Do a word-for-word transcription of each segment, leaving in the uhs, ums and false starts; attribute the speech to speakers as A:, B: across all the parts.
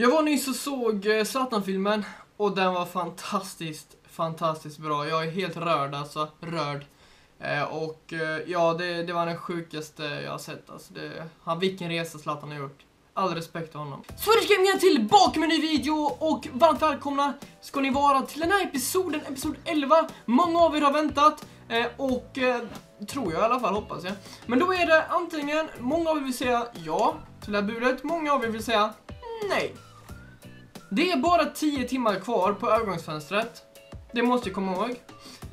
A: Jag var nyss och såg Zlatan-filmen och den var fantastiskt, fantastiskt bra. Jag är helt rörd alltså, rörd. Eh, och eh, ja, det, det var den sjukaste jag har sett alltså. Det, han, vilken resa Zlatan har gjort. All respekt till honom. Swedish Gaming är tillbaka med en ny video och varmt välkomna ska ni vara till den här episoden, episod elva. Många av er har väntat eh, och eh, tror jag i alla fall, hoppas jag. Men då är det antingen, många av er vill säga ja till det här budet, många av er vill säga nej. Det är bara tio timmar kvar på övergångsfönstret. Det måste jag komma ihåg.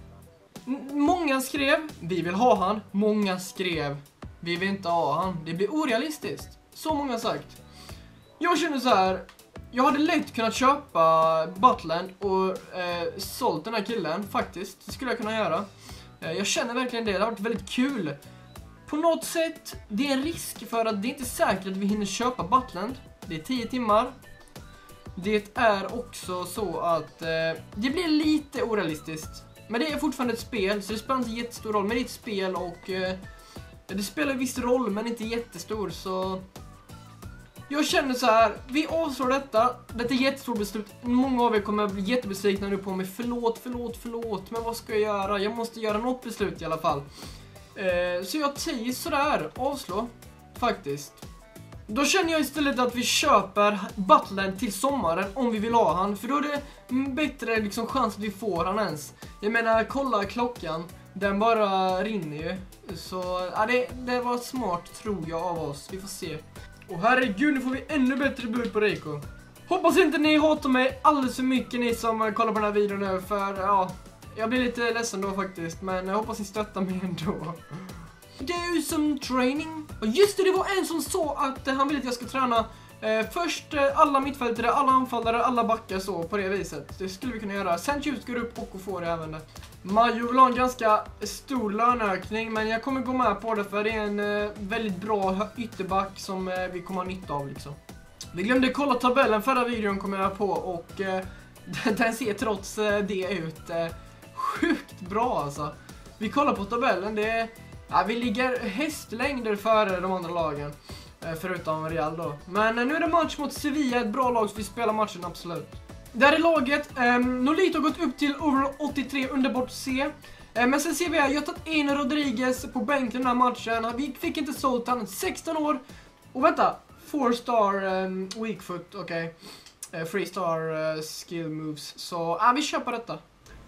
A: M- många skrev, vi vill ha han. Många skrev, vi vill inte ha han. Det blir orealistiskt. Så många har sagt. Jag känner så här. Jag hade lätt kunnat köpa Butland och eh, sålt den här killen. Faktiskt, det skulle jag kunna göra. eh, Jag känner verkligen det, det har varit väldigt kul. På något sätt, det är en risk för att det är inte säkert att vi hinner köpa Butland. Det är tio timmar. Det är också så att eh, det blir lite orealistiskt. Men det är fortfarande ett spel, så det spelar inte jättestor roll. Men det är ett spel och eh, det spelar viss roll, men inte jättestor. Så jag känner så här, vi avslår detta. Detta är ett jättestort beslut. Många av er kommer att bli jättebesvikna nu på mig. Förlåt, förlåt, förlåt. Men vad ska jag göra? Jag måste göra något beslut i alla fall. eh, Så jag säger sådär, avslå. Faktiskt. Då känner jag istället att vi köper Butland till sommaren om vi vill ha han. För då är det bättre liksom chans att vi får han ens. Jag menar, kolla klockan. Den bara rinner ju. Så ja, det, det var smart tror jag av oss. Vi får se. Och herregud, nu får vi ännu bättre bud på Rico. Hoppas inte ni hatar mig alldeles för mycket, ni som kollar på den här videon nu. För ja, jag blir lite ledsen då faktiskt. Men jag hoppas ni stöttar mig ändå. Det är ju som training. Och just det, det var en som sa att eh, han ville att jag ska träna eh, först eh, alla mittfältare, alla anfallare, alla backar så på det viset. Det skulle vi kunna göra. Sen Tjus går upp och får det även det. Majo vill ha en ganska stor löneökning, men jag kommer gå med på det för det är en eh, väldigt bra ytterback som eh, vi kommer ha nytta av liksom. Vi glömde kolla tabellen förra videon kommer jag på och eh, den ser trots eh, det ut eh, sjukt bra alltså. Vi kollar på tabellen, det är ja, vi ligger hästlängder före de andra lagen. Förutom Real då. Men nu är det match mot Sevilla. Ett bra lag så vi spelar matchen absolut. Där är laget. Um, Nolito har gått upp till over åttiotre underbart C. Uh, men sen ser vi här. Jag har tagit in Rodriguez på bänken den här matchen. Vi fick inte sålt han. sexton år. Och vänta. four star um, weak foot. Okej. Okay. Uh, three star uh, skill moves. Så uh, vi köper detta.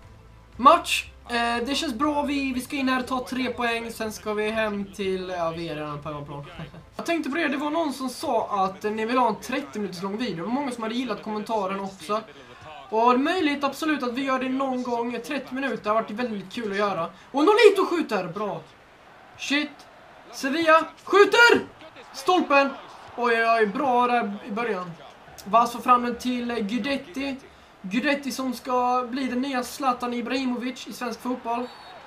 A: Match. Eh, det känns bra, vi, vi ska in här och ta tre poäng. Sen ska vi hem till, ja vi är redan på hemmaplan. Jag tänkte på det, det var någon som sa att eh, ni vill ha en trettio minuters lång video. Det var många som hade gillat kommentaren också. Och det är möjligt absolut att vi gör det någon gång. trettio minuter har varit väldigt kul att göra. Och Nolito skjuter, bra. Shit. Sevilla skjuter. Stolpen. Oj oj oj, bra där i början. Vass får fram den till eh, Guidetti. Guidetti som ska bli den nya Zlatan Ibrahimovic i svensk fotboll.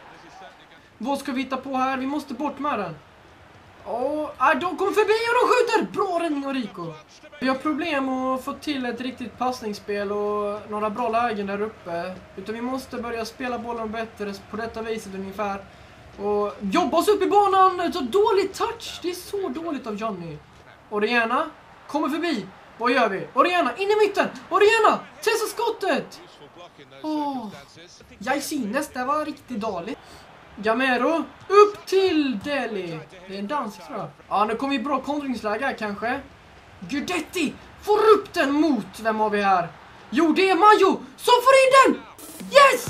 A: Vad ska vi hitta på här? Vi måste bort med den. Åh, äh, de kommer förbi och de skjuter! Bra räddning av Rico. Vi har problem att få till ett riktigt passningsspel och några bra lägen där uppe. Utan vi måste börja spela bollen bättre på detta viset ungefär. Och jobba oss upp i banan. Så dålig touch. Det är så dåligt av Johnny. Oriana kommer förbi. Vad gör vi? Oriana, in i mitten! Oriana, testa skottet! Åh, Jaisines, det var riktigt dåligt. Gamero, upp till Deli. Det är en dansk tror jag. Ja, nu kommer vi bra kontringsläge här kanske. Guidetti får upp den mot, vem har vi här? Jo, det är Majo som får in den! Yes!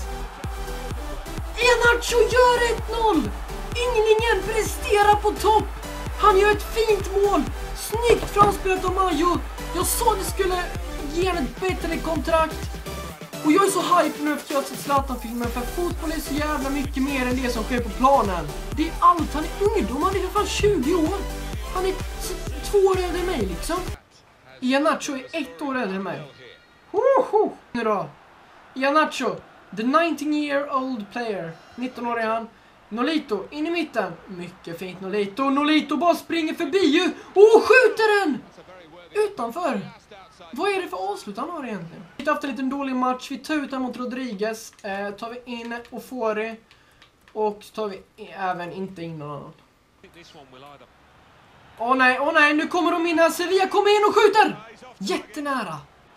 A: Enacho gör ett noll! Ynglingen presterar på topp! Han gör ett fint mål! Snyggt framspelat av Majo! Jag sa att det skulle ge en ett bättre kontrakt. Och jag är så hype nu efter jag har sett Zlatan-filmen. För fotboll är så jävla mycket mer än det som sker på planen. Det är allt, han är ungdom, han är i alla fall tjugo år. Han är två år äldre än mig liksom. Ianacho är ett år äldre än mig. Woho! Nu då. Ianacho, the nineteen year old player. nitton år är han. Nolito, in i mitten. Mycket fint Nolito. Nolito bara springer förbi ju. Och skjuter den! Utanför. Vad är det för avslut han har egentligen? Vi har haft en liten dålig match. Vi tar ut den mot Rodriguez. Eh, tar vi in och får det. Och tar vi även inte in någon annan. Åh nej, åh nej, nu kommer de in här. Sevilla kommer in och skjuter. Jättenära.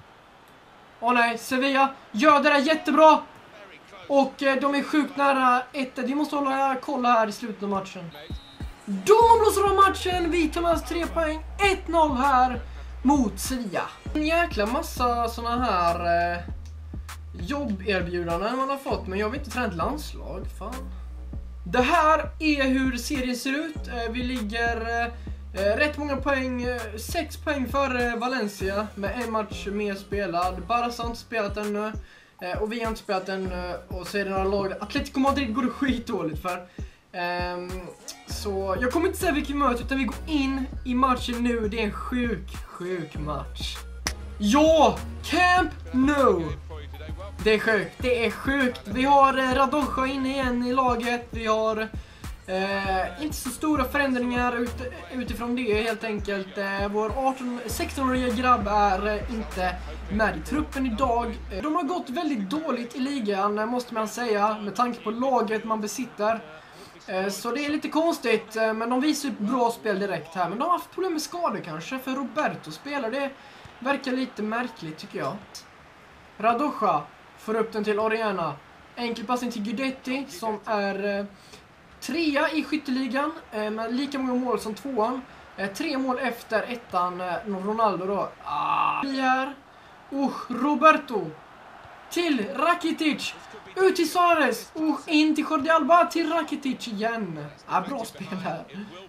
A: Åh nej, Sevilla gör det där jättebra. Och eh, de är sjukt nära ett. Vi måste hålla kolla här i slutet av matchen. De blåser av matchen. Vi tar med oss tre poäng. ett noll här mot Sevilla. En jäkla massa såna här eh, jobberbjudanden man har fått. Men jag vill inte träna ett landslag. Fan. Det här är hur serien ser ut. Eh, vi ligger eh, rätt många poäng. Eh, sex poäng för eh, Valencia. Med en match mer spelad. Barca har inte spelat ännu. Eh, och vi har inte spelat ännu. Och så är det några lag. Atletico Madrid går det skitdåligt för. Um, så jag kommer inte säga vilken möte, utan vi går in i matchen nu. Det är en sjuk, sjuk match. Ja, Camp Nou. Det är sjukt, det är sjukt. Vi har eh, Radoja inne igen i laget. Vi har eh, inte så stora förändringar ut, utifrån det helt enkelt. eh, Vår arton sexton-åriga grabb är eh, inte med i truppen idag. eh, De har gått väldigt dåligt i ligan, måste man säga, med tanke på laget man besitter. Så det är lite konstigt, men de visar upp bra spel direkt här. Men de har haft problem med skador kanske, för Roberto spelar. Det verkar lite märkligt tycker jag. Radoja får upp den till Orellana. Enkel passning till Guidetti som är eh, trea i skytteligan eh, med lika många mål som tvåan. Eh, tre mål efter ettan, eh, Ronaldo då. Ah, vi är uh, Roberto till Rakitic. Ut till Suarez. Uh, in till Jordi Alba. Till Rakitic igen. Ah, bra spel här.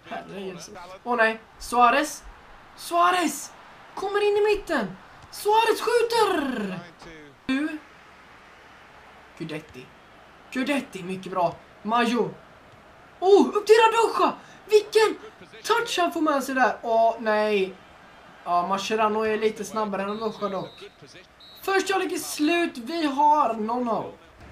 A: Åh oh, nej. Suarez. Suarez. Kommer in i mitten. Suarez skjuter. Nu. Guidetti. Guidetti. Mycket bra. Majo. Oh, upp till Radoja. Vilken touch han får med sig där. Åh oh, nej. Ja, Mascherano är lite snabbare än Radoja dock. Först jag lägger slut. Vi har noll noll.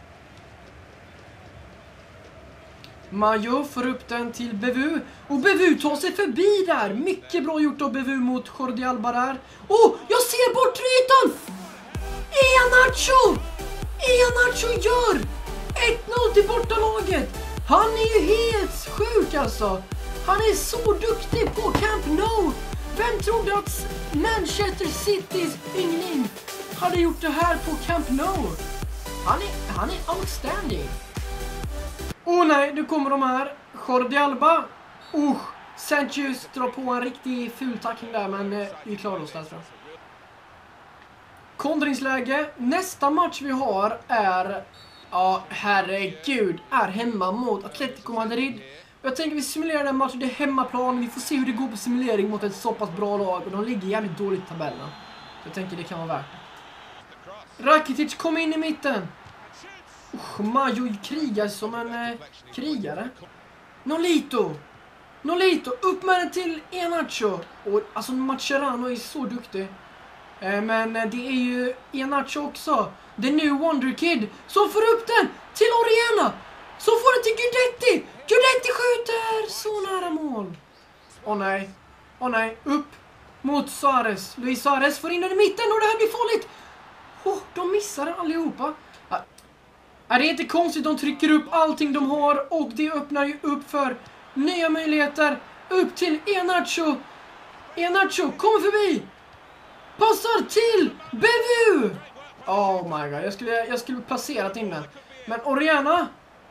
A: Majo får upp den till Bevu. Och Bevu tar sig förbi där. Mycket bra gjort av Bevu mot Jordi Alba där. Oh, jag ser bort ytan. Iheanacho. Iheanacho gör ett noll till bortalaget. Han är ju helt sjuk alltså. Han är så duktig på Camp Nou. Vem trodde att Manchester Citys yngling hade gjort det här på Camp Nou? Han är, han är outstanding. Åh oh, nej, nu kommer de här. Jordi Alba. Uh, Sanchez drar på en riktig ful tackling där, men eh, vi klarar oss där tror jag. Kontringsläge. Nästa match vi har är, ja herregud, är hemma mot Atletico Madrid. Jag tänker vi simulerar den matchen, det är hemmaplan. Vi får se hur det går på simulering mot ett så pass bra lag. Och de ligger jävligt dåligt i tabellen. Jag tänker det kan vara värt det. Rakitic kom in i mitten. Uh, Majo krigar som en eh, krigare. Nolito. Nolito, upp med den till Iheanacho. Och alltså Mascherano är så duktig. Eh, men eh, det är ju Iheanacho också. The new Wonder Kid. Som får upp den till Orellana. Som får den till Guidetti. Guidetti skjuter. Så nära mål. Åh oh, nej. Åh oh, nej. Upp mot Suarez. Luis Suarez får in den i mitten och det här blir farligt. Oh, de missar den allihopa. Är det inte konstigt, de trycker upp allting de har och det öppnar ju upp för nya möjligheter. Upp till Iheanacho. Iheanacho kommer förbi. Passar till Bevu. Oh my god, jag skulle, jag skulle placerat in den. Men Orellana.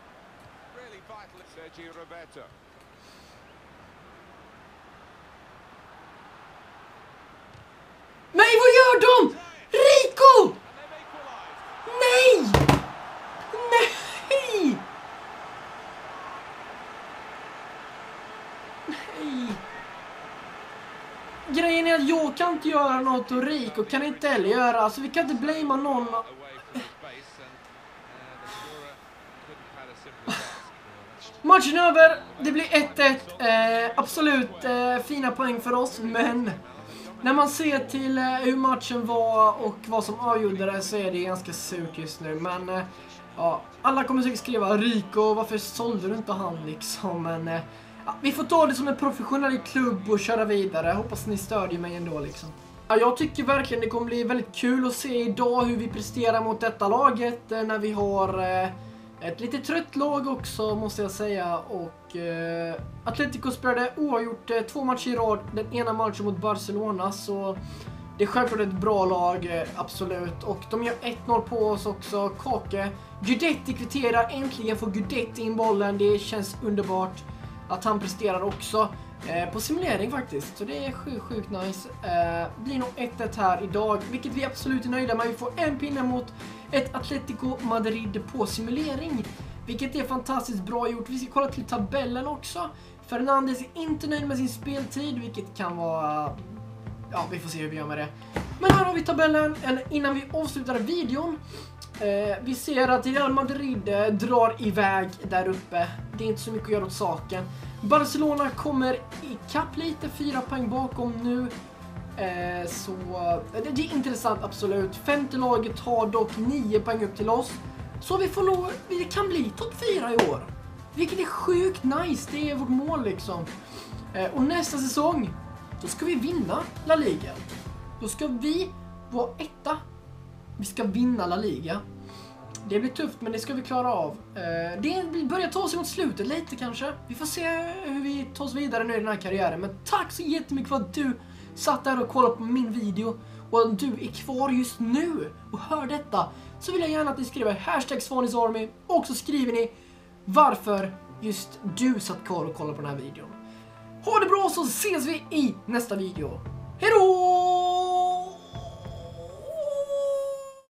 A: Nej, vad gör de? Rico! Nej! Nej! Nej! Grejen är att jag kan inte göra något och Rico kan inte heller göra. Alltså vi kan inte blamea någon. Matchen är över. Det blir ett ett. Eh, absolut eh, fina poäng för oss. Men när man ser till eh, hur matchen var och vad som avgjorde det så är det ganska surt just nu. Men eh, ja, alla kommer säkert skriva Rico, varför sålde du inte han liksom? Men eh, ja, vi får ta det som en professionell klubb och köra vidare. Hoppas ni stödjer mig ändå liksom. Ja, jag tycker verkligen det kommer bli väldigt kul att se idag hur vi presterar mot detta laget eh, när vi har... Eh, Ett lite trött lag också måste jag säga. Och eh, Atletico spelade oavgjort eh, två matcher i rad. Den ena matchen mot Barcelona, så det är självklart ett bra lag, eh, absolut. Och de gör ett noll på oss också. Kake. Gudetti kvitterar, äntligen får Gudetti in bollen. Det känns underbart att han presterar också. Eh, på simulering faktiskt. Så det är sjukt, sjukt nice. Eh, blir nog ett ett här idag, vilket vi absolut är nöjda med. Vi får en pinne mot ett Atletico Madrid på simulering, vilket är fantastiskt bra gjort. Vi ska kolla till tabellen också. Fernandes är inte nöjd med sin speltid, vilket kan vara... Ja, vi får se hur vi gör med det. Men här har vi tabellen. Innan vi avslutar videon. Eh, vi ser att Real Madrid eh, drar iväg där uppe. Det är inte så mycket att göra åt saken. Barcelona kommer i kapp lite, fyra poäng bakom nu. Eh, så det, det är intressant, absolut. Femte laget har dock nio poäng upp till oss. Så vi får nog, vi kan bli topp fyra i år. Vilket är sjukt nice, det är vårt mål liksom. Eh, och nästa säsong, då ska vi vinna La Liga. Då ska vi vara etta. Vi ska vinna La Liga. Det blir tufft, men det ska vi klara av. Eh, det börjar ta sig mot slutet lite kanske. Vi får se hur vi tar oss vidare nu i den här karriären. Men tack så jättemycket för att du satt där och kollade på min video. Och om du är kvar just nu och hör detta, så vill jag gärna att ni skriver hashtag Svanisarmy. Och så skriver ni varför just du satt kvar och kollade på den här videon. Ha det bra, så ses vi i nästa video. Hej då!